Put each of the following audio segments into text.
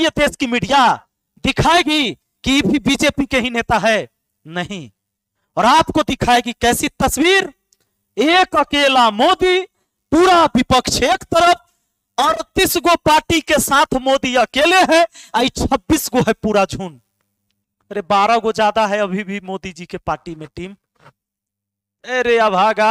ये देश की मीडिया दिखाएगी कि भी बीजेपी के ही नेता है? नहीं। और आपको दिखाएगी कैसी तस्वीर? एक अकेला मोदी, पूरा विपक्ष एक तरफ, 38 गो पार्टी के साथ मोदी अकेले है, आई 26 गो है पूरा झुंड। अरे 12 गो ज्यादा है अभी भी मोदी जी के पार्टी में टीम। अरे अभागा,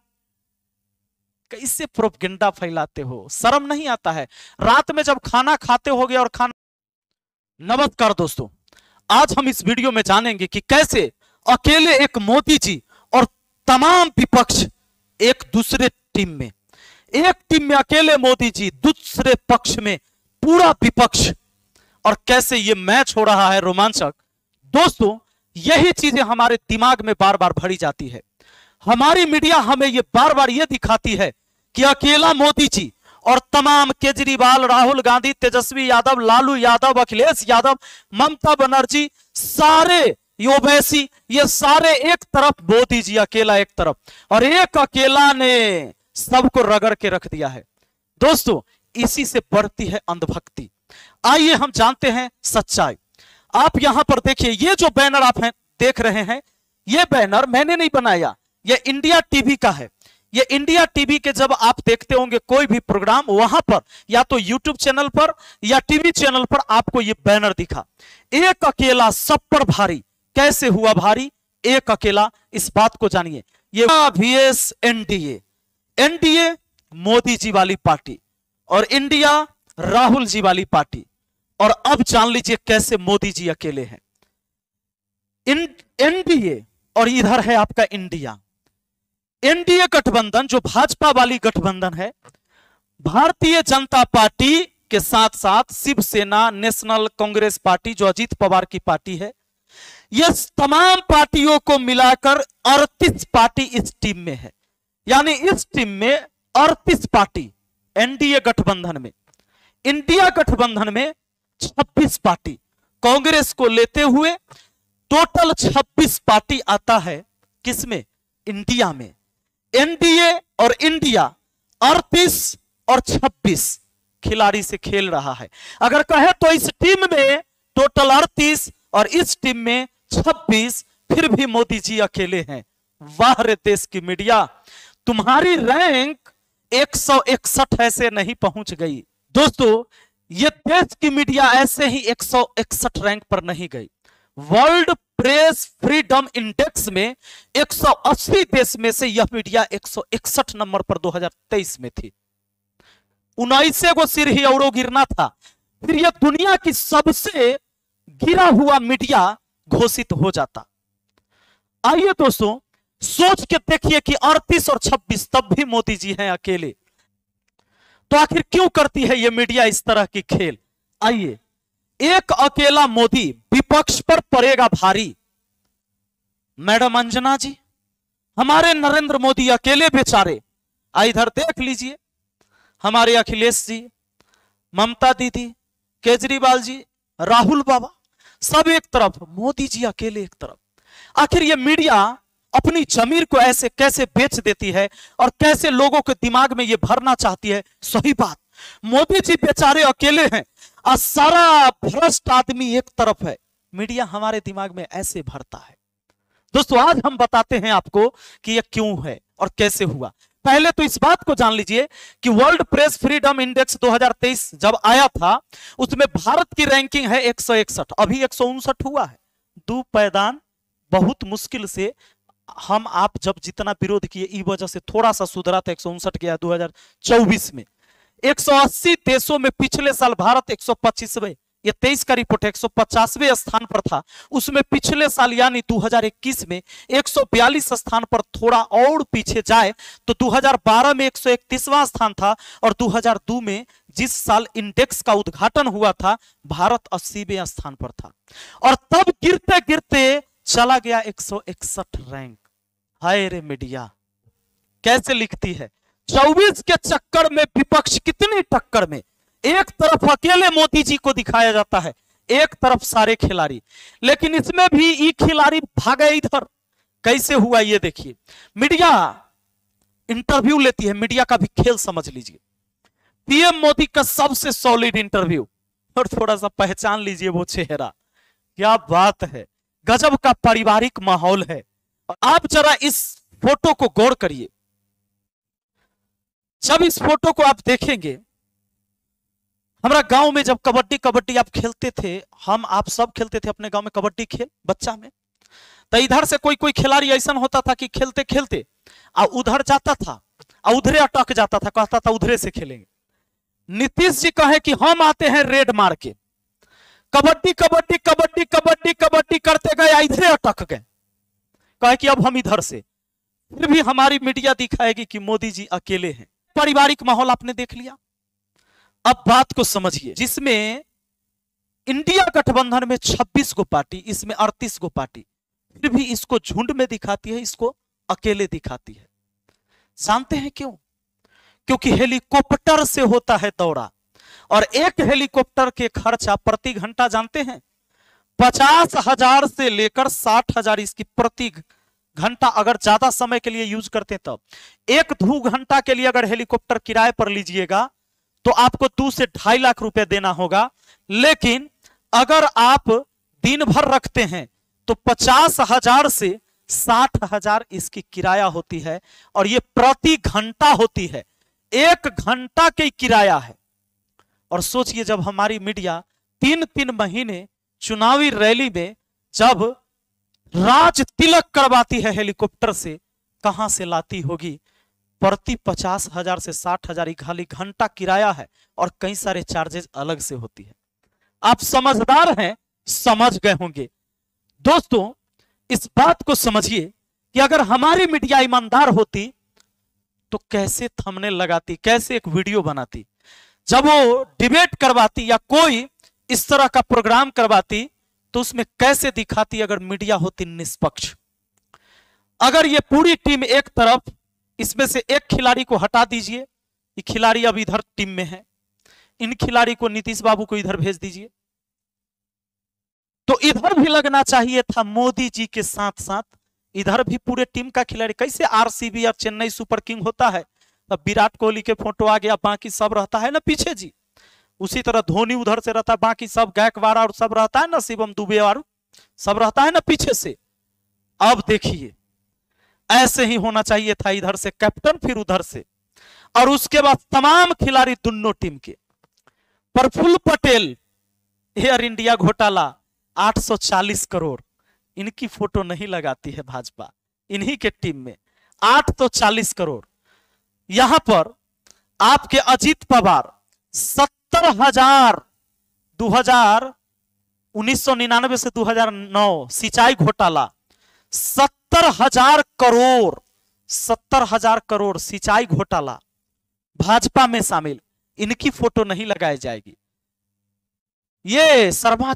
कैसे प्रोपगेंडा फैलाते हो, शर्म नहीं आता है? रात में जब खाना खाते होगे और खाना। नमस्कार दोस्तों, आज हम इस वीडियो में जानेंगे कि कैसे अकेले एक मोदी जी और तमाम विपक्ष एक दूसरे टीम में, एक टीम में अकेले मोदी जी, दूसरे पक्ष में पूरा विपक्ष, और कैसे ये मैच हो रहा है रोमांचक। दोस्तों, यही चीजें हमारे दिमाग में बार बार भरी जाती है। हमारी मीडिया हमें ये बार बार ये दिखाती है कि अकेला मोदी जी और तमाम केजरीवाल, राहुल गांधी, तेजस्वी यादव, लालू यादव, अखिलेश यादव, ममता बनर्जी, सारे ओवैसी, ये सारे एक तरफ, मोदी जी अकेला एक तरफ, और एक अकेला ने सबको रगड़ के रख दिया है। दोस्तों, इसी से बढ़ती है अंधभक्ति। आइए हम जानते हैं सच्चाई। आप यहां पर देखिए, ये जो बैनर आप देख रहे हैं, ये बैनर मैंने नहीं बनाया, ये इंडिया टीवी का है। ये इंडिया टीवी के जब आप देखते होंगे कोई भी प्रोग्राम, वहां पर या तो यूट्यूब चैनल पर या टीवी चैनल पर आपको ये बैनर दिखा, एक अकेला सब पर भारी। कैसे हुआ भारी एक अकेला? इस बात को जानिए। ये VS NDA, NDA Modi ji वाली पार्टी और इंडिया राहुल जी वाली पार्टी। और अब जान लीजिए कैसे मोदी जी अकेले हैं। एनडीए और इधर है आपका इंडिया। एनडीए गठबंधन जो भाजपा वाली गठबंधन है, भारतीय जनता पार्टी के साथ साथ शिवसेना, नेशनल कांग्रेस पार्टी जो अजीत पवार की पार्टी है, ये तमाम पार्टियों को मिलाकर 38 पार्टी इस टीम में है। यानी इस टीम में 38 पार्टी एनडीए गठबंधन में। इंडिया गठबंधन में 26 पार्टी, कांग्रेस को लेते हुए टोटल 26 पार्टी आता है किसमें? इंडिया में। एनडीए और इंडिया 38 और 26 खिलाड़ी से खेल रहा है। अगर कहे तो इस टीम में टोटल 38 और इस टीम में 26, फिर भी मोदी जी अकेले हैं। वाह रे देश की मीडिया, तुम्हारी रैंक 161 ऐसे नहीं पहुंच गई। दोस्तों, ये देश की मीडिया ऐसे ही 161 रैंक पर नहीं गई। वर्ल्ड प्रेस फ्रीडम इंडेक्स में 180 देश में से यह मीडिया 161 नंबर पर 2023 में थी। 19 गो सिर ही औरों गिरना था, फिर यह दुनिया की सबसे गिरा हुआ मीडिया घोषित हो जाता। आइए दोस्तों, सोच के देखिए कि 38 और 26 तब भी मोदी जी हैं अकेले। तो आखिर क्यों करती है यह मीडिया इस तरह की खेल? आइए, एक अकेला मोदी विपक्ष पर पड़ेगा भारी। मैडम अंजना जी, हमारे नरेंद्र मोदी अकेले बेचारे। इधर देख लीजिए, हमारे अखिलेश जी, ममता दीदी, केजरीवाल जी, राहुल बाबा, सब एक तरफ, मोदी जी अकेले एक तरफ। आखिर ये मीडिया अपनी जमीर को ऐसे कैसे बेच देती है और कैसे लोगों के दिमाग में ये भरना चाहती है? सही बात, मोदी जी बेचारे अकेले हैं और सारा भ्रष्ट आदमी एक तरफ है। मीडिया हमारे दिमाग में ऐसे भरता है। दोस्तों, आज हम बताते हैं आपको कि यह क्यों है और कैसे हुआ। पहले तो इस बात को जान लीजिए कि वर्ल्ड प्रेस फ्रीडम इंडेक्स 2023 जब आया था, उसमें भारत की रैंकिंग है 161, अभी 159 हुआ है। दो पैदान बहुत मुश्किल से हम आप जब जितना विरोध किए, इस वजह से थोड़ा सा सुधरा था, 159 गया 2024 में। 180 देशों में पिछले साल भारत 125वें, ये 23 का रिपोर्ट है, 150वें स्थान पर था। उसमें पिछले साल यानी 2021 में 142 स्थान पर थोड़ा और पीछे जाए तो 2012 में 131वां स्थान था, और 2002 में जिस साल इंडेक्स का उद्घाटन हुआ था, भारत 80वें स्थान पर था। और तब गिरते गिरते चला गया 161 रैंक। हाय रे मीडिया कैसे लिखती है। 24 के चक्कर में विपक्ष कितनी टक्कर में, एक तरफ अकेले मोदी जी को दिखाया जाता है, एक तरफ सारे खिलाड़ी, लेकिन इसमें भी ये खिलाड़ी भागे इधर। कैसे हुआ ये देखिए। मीडिया इंटरव्यू लेती है, मीडिया का भी खेल समझ लीजिए। पीएम मोदी का सबसे सॉलिड इंटरव्यू और थोड़ा सा पहचान लीजिए वो चेहरा। क्या बात है, गजब का पारिवारिक माहौल है। और आप जरा इस फोटो को गौर करिए। जब इस फोटो को आप देखेंगे, हमारा गांव में जब कबड्डी कबड्डी आप खेलते थे, हम आप सब खेलते थे अपने गांव में कबड्डी खेल बच्चा में, तो इधर से कोई कोई खिलाड़ी ऐसा होता था कि खेलते खेलते उधर जाता था और उधरे अटक जाता था, कहता था उधरे से खेलेंगे। नीतीश जी कहे कि हम आते हैं रेड मार के, कबड्डी कबड्डी कबड्डी कबड्डी कबड्डी करते गए, इधरे अटक गए, कहे कि अब हम इधर से। फिर भी हमारी मीडिया दिखाएगी कि मोदी जी अकेले हैं। पारिवारिक माहौल आपने देख लिया। अब बात को समझिए, जिसमें इंडिया गठबंधन में 26 गो पार्टी, इसमें 38 गो पार्टी, फिर भी इसको झुंड में दिखाती है, इसको अकेले दिखाती है। जानते हैं क्यों? क्योंकि हेलीकॉप्टर से होता है दौरा, और एक हेलीकॉप्टर के खर्चा प्रति घंटा जानते हैं 50,000 से लेकर 60,000 इसकी प्रति घंटा। अगर ज्यादा समय के लिए यूज करते हैं तब 1-2 घंटा के लिए अगर हेलीकॉप्टर किराए पर लीजिएगा तो आपको 2 से 2.5 लाख रुपए देना होगा। लेकिन अगर आप दिन भर रखते हैं तो 50,000 से 60,000 इसकी किराया होती है, और ये प्रति घंटा होती है, 1 घंटा की किराया है। और सोचिए, जब हमारी मीडिया 3-3 महीने चुनावी रैली में जब राज तिलक करवाती है हेलीकॉप्टर से, कहां से लाती होगी? प्रति 50,000 से 60,000 खाली घंटा किराया है, और कई सारे चार्जेस अलग से होती है। आप समझदार हैं, समझ गए होंगे। दोस्तों, इस बात को समझिए कि अगर हमारी मीडिया ईमानदार होती तो कैसे थंबनेल लगाती, कैसे एक वीडियो बनाती। जब वो डिबेट करवाती या कोई इस तरह का प्रोग्राम करवाती तो उसमें कैसे दिखाती अगर मीडिया होती निष्पक्ष। अगर ये पूरी टीम एक तरफ, इसमें से एक खिलाड़ी को हटा दीजिए, ये खिलाड़ी अब इधर टीम में है, इन खिलाड़ी को नीतीश बाबू को इधर भेज दीजिए, तो इधर भी लगना चाहिए था मोदी जी के साथ साथ इधर भी पूरे टीम का खिलाड़ी। कैसे आरसीबी और चेन्नई सुपर किंग होता है, तब विराट कोहली के फोटो आ गया, बाकी सब रहता है ना पीछे जी। उसी तरह धोनी उधर से रहता है, बाकी सब गायकवाड़ और सब रहता है ना, शिवम दुबे और सब रहता है ना पीछे से। अब देखिए, ऐसे ही होना चाहिए था, इधर से कैप्टन फिर उधर से, और उसके बाद तमाम खिलाड़ी दोनों टीम के। प्रफुल्ल पटेल, एयर इंडिया घोटाला 840 करोड़, इनकी फोटो नहीं लगाती है भाजपा, इन्हीं के टीम में 840 करोड़। यहां पर आपके अजीत पवार 70,000 1999 से 2009 सिंचाई घोटाला 70,000 करोड़, 70,000 करोड़ सिंचाई घोटाला भाजपा में शामिल, इनकी फोटो नहीं लगाई जाएगी। ये शर्मा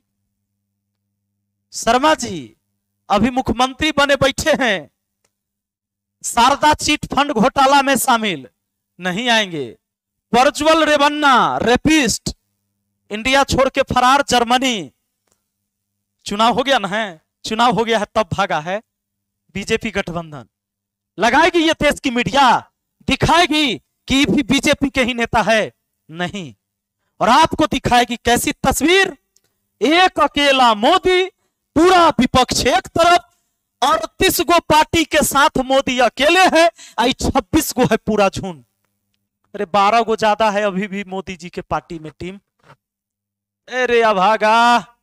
जी अभी मुख्यमंत्री बने बैठे हैं, शारदा चिट फंड घोटाला में शामिल, नहीं आएंगे। प्रज्वल रेवन्ना रेपिस्ट, इंडिया छोड़ के फरार जर्मनी, चुनाव हो गया ना है, चुनाव हो गया है तब भागा है। बीजेपी गठबंधन लगाएगी ये देश की मीडिया, दिखाएगी कि भी बीजेपी के ही नेता है, नहीं, और आपको दिखाएगी कैसी तस्वीर, एक अकेला मोदी, पूरा विपक्ष एक तरफ, 38 गो पार्टी के साथ मोदी अकेले है, 26 गो है पूरा झुंड। अरे 12 गो ज्यादा है अभी भी मोदी जी के पार्टी में टीम। अरे अभागा,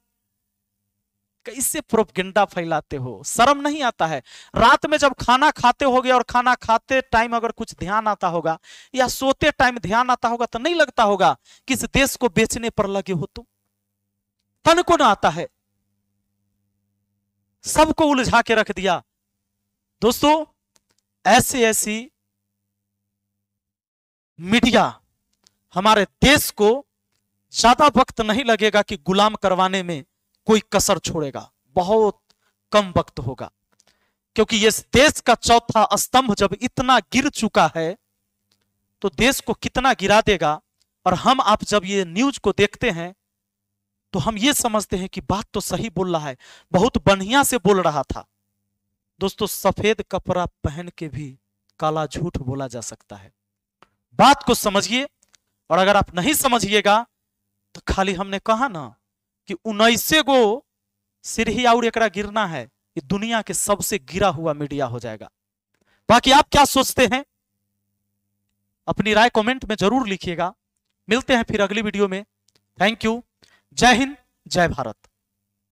कैसे प्रोपगेंडा फैलाते हो, शर्म नहीं आता है? रात में जब खाना खाते होगे और खाना खाते टाइम अगर कुछ ध्यान आता होगा या सोते टाइम ध्यान आता होगा तो नहीं लगता होगा कि इस देश को बेचने पर लगे हो तुम? तन को ना आता है, सबको उलझा के रख दिया। दोस्तों, ऐसी मीडिया हमारे देश को ज्यादा वक्त नहीं लगेगा कि गुलाम करवाने में कोई कसर छोड़ेगा, बहुत कम वक्त होगा, क्योंकि इस देश का चौथा स्तंभ जब इतना गिर चुका है तो देश को कितना गिरा देगा। और हम आप जब ये न्यूज को देखते हैं तो हम ये समझते हैं कि बात तो सही बोल रहा है, बहुत बढ़िया से बोल रहा था। दोस्तों, सफेद कपड़ा पहन के भी काला झूठ बोला जा सकता है। बात को समझिए, और अगर आप नहीं समझिएगा तो खाली हमने कहा ना कि 19 गो सीढ़ी और एकरा गिरना है, ये दुनिया के सबसे गिरा हुआ मीडिया हो जाएगा। बाकी आप क्या सोचते हैं, अपनी राय कमेंट में जरूर लिखिएगा। मिलते हैं फिर अगली वीडियो में। Thank you. जय हिंद, जय भारत।